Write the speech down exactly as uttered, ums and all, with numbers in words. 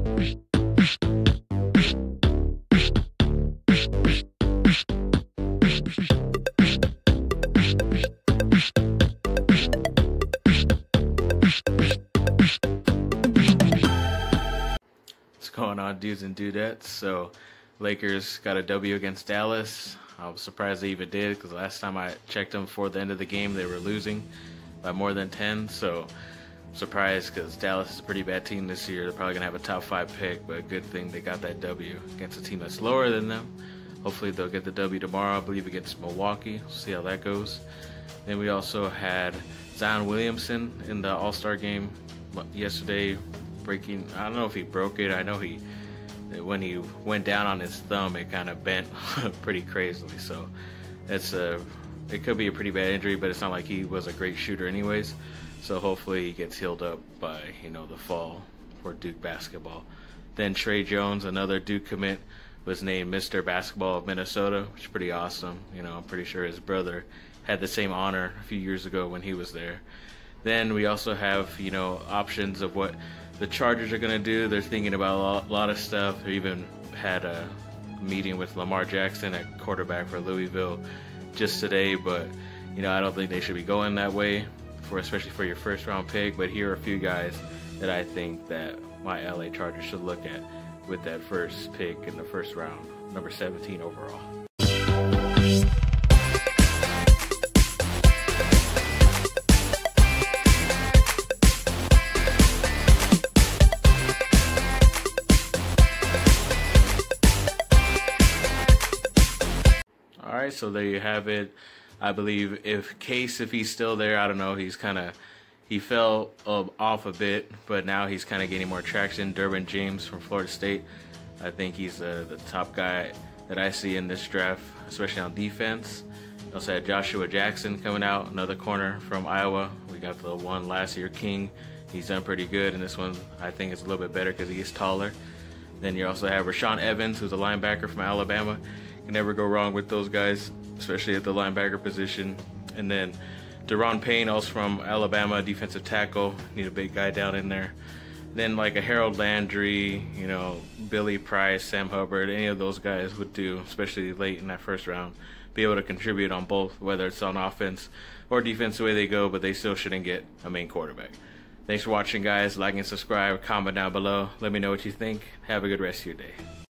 What's going on, dudes and dudettes? So Lakers got a W against Dallas. I was surprised they even did, because last time I checked them before the end of the game they were losing by more than ten. So surprised, because Dallas is a pretty bad team this year. They're probably gonna have a top five pick, but a good thing they got that W against a team that's lower than them. Hopefully they'll get the W tomorrow, I believe, against Milwaukee. We'll see how that goes. Then we also had Zion Williamson in the All-Star game yesterday, breaking, I don't know if he broke it. I know he, when he went down on his thumb, it kind of bent pretty crazily. So it's a, it could be a pretty bad injury, but it's not like he was a great shooter anyways. So hopefully he gets healed up by, you know, the fall for Duke basketball. Then Trey Jones, another Duke commit, was named Mister Basketball of Minnesota, which is pretty awesome. You know, I'm pretty sure his brother had the same honor a few years ago when he was there. Then we also have, you know, options of what the Chargers are going to do. They're thinking about a lot of stuff. They even had a meeting with Lamar Jackson at quarterback for Louisville just today, but, you know, I don't think they should be going that way, for especially for your first round pick. But here are a few guys that I think that my L A Chargers should look at with that first pick in the first round, number seventeen overall. Alright, so there you have it. I believe if Case, if he's still there, I don't know, he's kind of, he fell uh, off a bit, but now he's kind of getting more traction. Derwin James from Florida State, I think he's uh, the top guy that I see in this draft, especially on defense. We also had Joshua Jackson coming out, another corner from Iowa. We got the one last year, King. He's done pretty good, and this one I think is a little bit better because he is taller. Then you also have Rashawn Evans, who's a linebacker from Alabama. You can never go wrong with those guys, especially at the linebacker position. And then Deron Payne, also from Alabama, defensive tackle. Need a big guy down in there. Then like a Harold Landry, you know, Billy Price, Sam Hubbard, any of those guys would do, especially late in that first round. Be able to contribute on both, whether it's on offense or defense, the way they go, but they still shouldn't get a main quarterback. Thanks for watching, guys. Like and subscribe, comment down below. Let me know what you think. Have a good rest of your day.